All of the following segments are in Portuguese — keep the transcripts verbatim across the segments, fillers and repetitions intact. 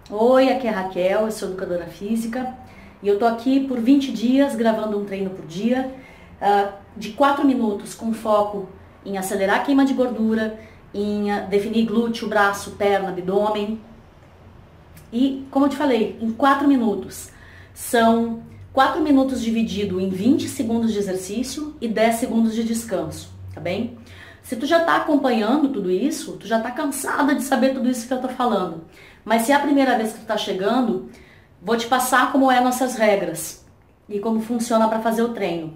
Oi, aqui é a Raquel, eu sou educadora física e eu tô aqui por vinte dias gravando um treino por dia, uh, de quatro minutos com foco em acelerar a queima de gordura, em uh, definir glúteo, braço, perna, abdômen. E, como eu te falei, em quatro minutos. São quatro minutos dividido em vinte segundos de exercício e dez segundos de descanso, tá bem? Se tu já tá acompanhando tudo isso, tu já tá cansada de saber tudo isso que eu tô falando. Mas se é a primeira vez que tu tá chegando, vou te passar como é nossas regras e como funciona para fazer o treino.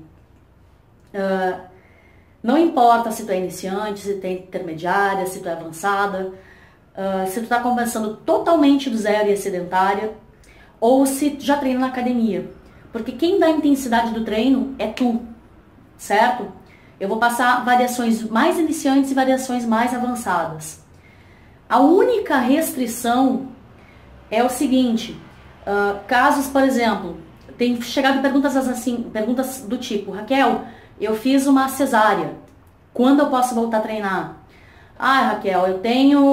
Uh, não importa se tu é iniciante, se tu é intermediária, se tu é avançada, uh, se tu tá começando totalmente do zero e é sedentária, ou se tu já treina na academia. Porque quem dá a intensidade do treino é tu, certo? Eu vou passar variações mais iniciantes e variações mais avançadas. A única restrição é o seguinte, uh, casos, por exemplo, tem chegado perguntas assim, perguntas do tipo, Raquel, eu fiz uma cesárea, quando eu posso voltar a treinar? Ah, Raquel, eu tenho,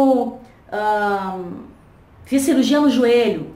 uh, fiz cirurgia no joelho.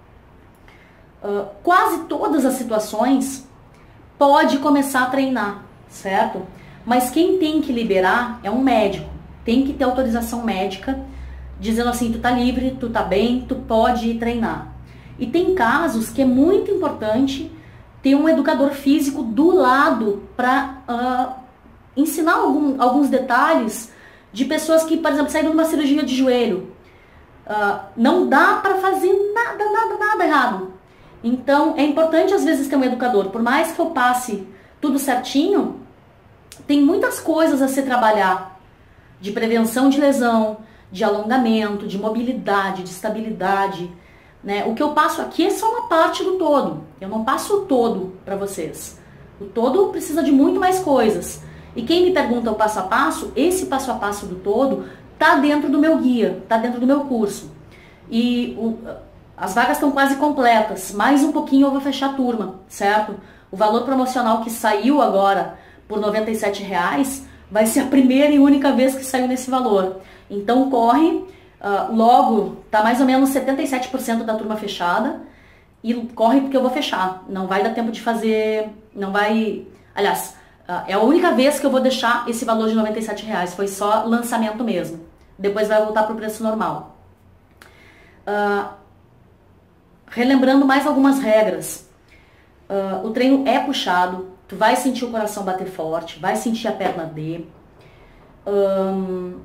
Uh, quase todas as situações pode começar a treinar, certo? Mas quem tem que liberar é um médico, tem que ter autorização médica, dizendo assim, tu tá livre, tu tá bem, tu pode ir treinar. E tem casos que é muito importante ter um educador físico do lado para uh, ensinar algum, alguns detalhes de pessoas que, por exemplo, saíram de uma cirurgia de joelho. Uh, não dá para fazer nada, nada, nada errado. Então, é importante às vezes ter um educador. Por mais que eu passe tudo certinho, tem muitas coisas a se trabalhar de prevenção de lesão, de alongamento, de mobilidade, de estabilidade, né? O que eu passo aqui é só uma parte do todo. Eu não passo o todo para vocês. O todo precisa de muito mais coisas. E quem me pergunta o passo a passo, esse passo a passo do todo tá dentro do meu guia, tá dentro do meu curso. E o, as vagas estão quase completas. Mais um pouquinho eu vou fechar a turma, certo? O valor promocional que saiu agora por noventa e sete reais vai ser a primeira e única vez que saiu nesse valor. Então corre, uh, logo tá mais ou menos setenta e sete por cento da turma fechada e corre porque eu vou fechar. Não vai dar tempo de fazer, não vai... Aliás, uh, é a única vez que eu vou deixar esse valor de noventa e sete reais, foi só lançamento mesmo. Depois vai voltar pro preço normal. Uh, relembrando mais algumas regras. Uh, o treino é puxado, tu vai sentir o coração bater forte, vai sentir a perna D. Um,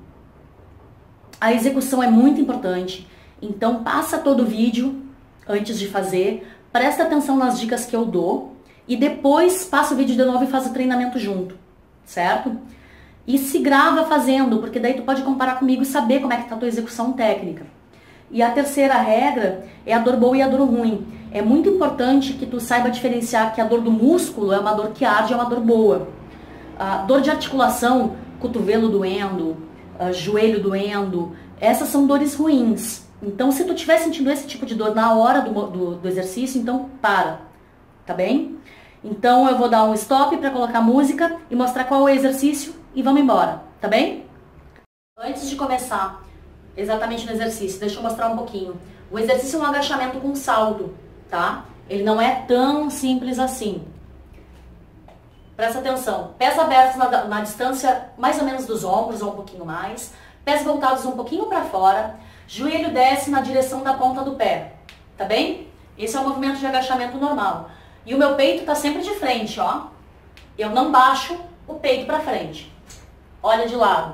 a execução é muito importante, então passa todo o vídeo antes de fazer, presta atenção nas dicas que eu dou e depois passa o vídeo de novo e faz o treinamento junto, certo? E se grava fazendo, porque daí tu pode comparar comigo e saber como é que tá a tua execução técnica. E a terceira regra é a dor boa e a dor ruim. É muito importante que tu saiba diferenciar que a dor do músculo é uma dor que arde, é uma dor boa. A dor de articulação, cotovelo doendo, uh, joelho doendo, essas são dores ruins. Então, se tu estiver sentindo esse tipo de dor na hora do, do, do exercício, então para, tá bem? Então, eu vou dar um stop para colocar música e mostrar qual é o exercício e vamos embora, tá bem? Antes de começar exatamente no exercício, deixa eu mostrar um pouquinho. O exercício é um agachamento com salto, tá? Ele não é tão simples assim. Presta atenção, pés abertos na, na distância mais ou menos dos ombros ou um pouquinho mais, pés voltados um pouquinho para fora, joelho desce na direção da ponta do pé, tá bem? Esse é o movimento de agachamento normal. E o meu peito tá sempre de frente, ó. Eu não baixo o peito para frente. Olha de lado.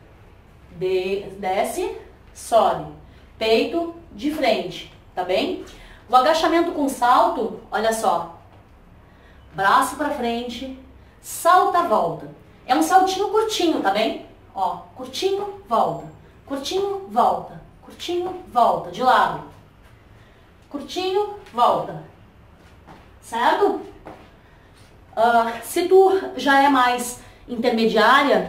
De, desce, sobe. Peito de frente, tá bem? O agachamento com salto, olha só. Braço para frente, salta, volta. É um saltinho curtinho, tá bem? Ó, curtinho, volta. Curtinho, volta. Curtinho, volta. De lado. Curtinho, volta. Certo? Uh, se tu já é mais intermediária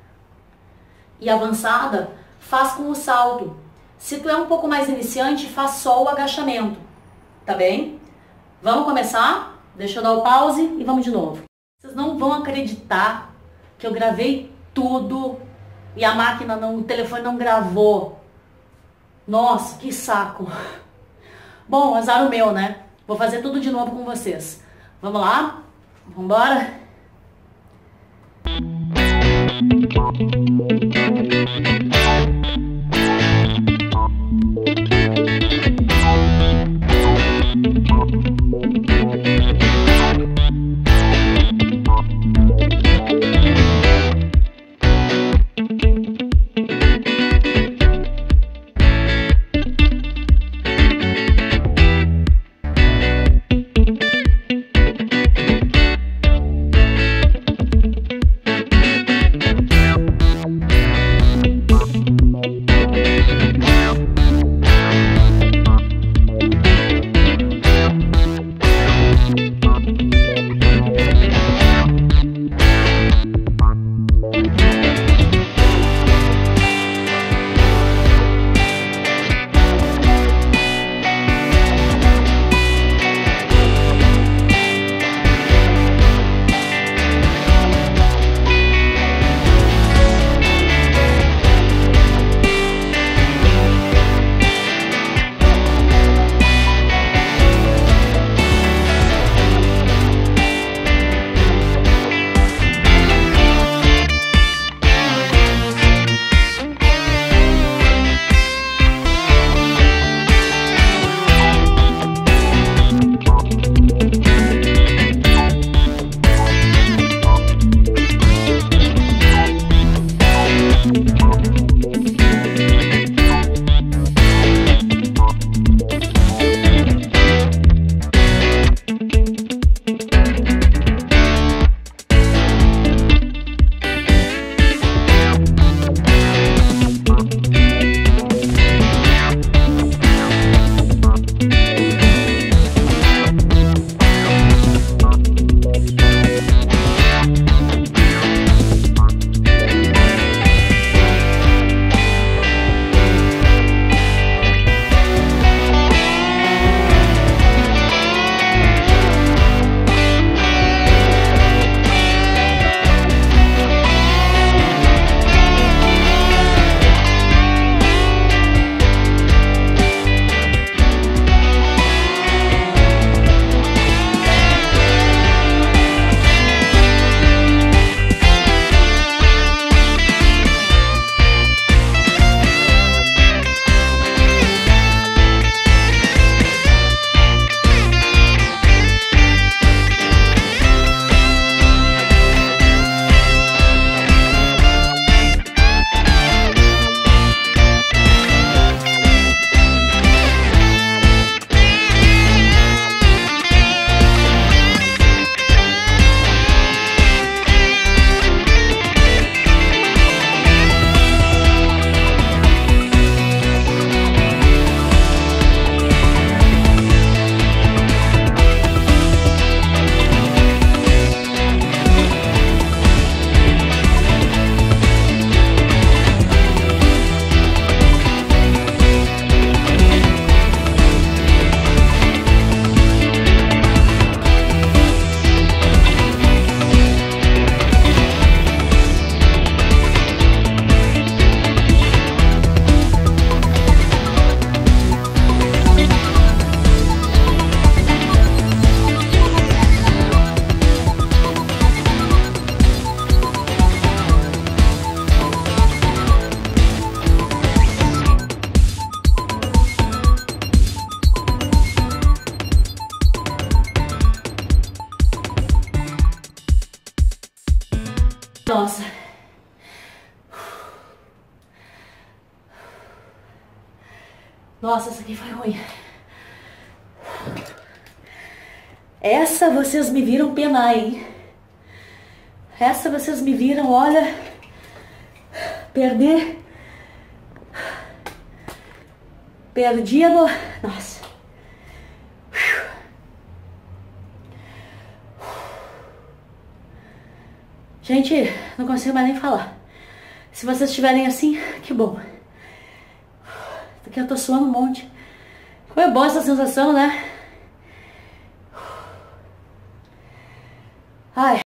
e avançada, faz com o salto. Se tu é um pouco mais iniciante, faz só o agachamento. Tá bem? Vamos começar? Deixa eu dar o pause e vamos de novo. Vocês não vão acreditar que eu gravei tudo e a máquina, não, o telefone não gravou. Nossa, que saco. Bom, azar o meu, né? Vou fazer tudo de novo com vocês. Vamos lá? Vambora? Nossa. Nossa, essa aqui foi ruim. Essa vocês me viram penar, hein? Essa vocês me viram, olha, perder. Perdi a... No... Nossa. Gente, não consigo mais nem falar. Se vocês estiverem assim, que bom. Daqui eu tô suando um monte. Como é boa essa sensação, né? Ai.